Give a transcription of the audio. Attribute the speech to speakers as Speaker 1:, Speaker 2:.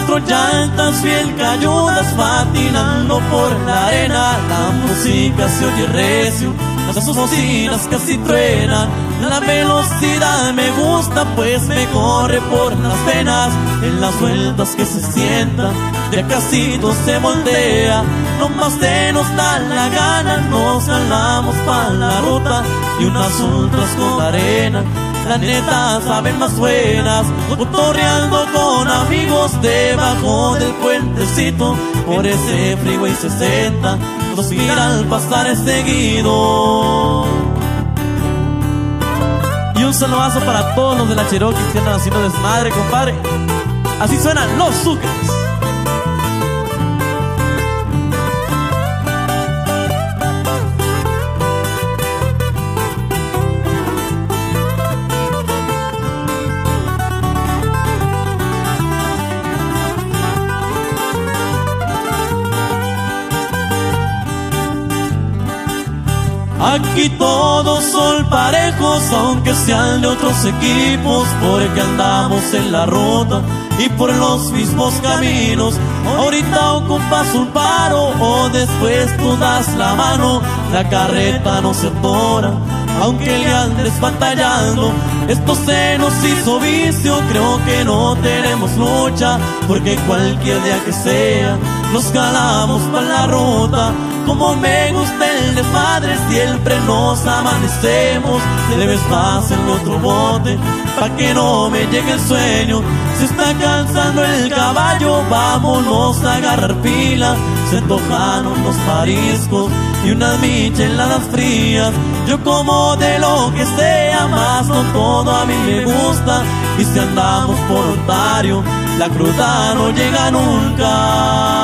Speaker 1: cuatro llantas, fiel cayudas, patinando por la arena. La música se oye recio, las bocinas casi truenan. La velocidad me gusta, pues me corre por las venas. En las vueltas que se sienta, ya casi todo se moldea. No más se nos da la gana, nos jalamos pa' la ruta y unas ultras con arena. La neta saben más buenas, cotorreando con amigos debajo del puentecito. Por ese Freeway 60 nos mira al pasar seguido. Y un saludazo para todos los de la Cherokee que andan haciendo desmadre, compadre. Así suenan los Sucres. Aquí todos son parejos, aunque sean de otros equipos, porque andamos en la ruta y por los mismos caminos. Ahorita ocupas un paro o después tú das la mano. La carreta no se atora, aunque le andes batallando. Esto se nos hizo vicio, creo que no tenemos lucha, porque cualquier día que sea nos calamos pa' la ruta. Como me gusta el desmadre, siempre nos amanecemos. Le ves más en otro bote, pa' que no me llegue el sueño. Se está cansando el caballo, vámonos a agarrar pila. Se antojaron los mariscos y unas micheladas frías. Yo como de lo que sea, más no todo a mí me gusta. Y si andamos por Ontario, la cruda no llega nunca.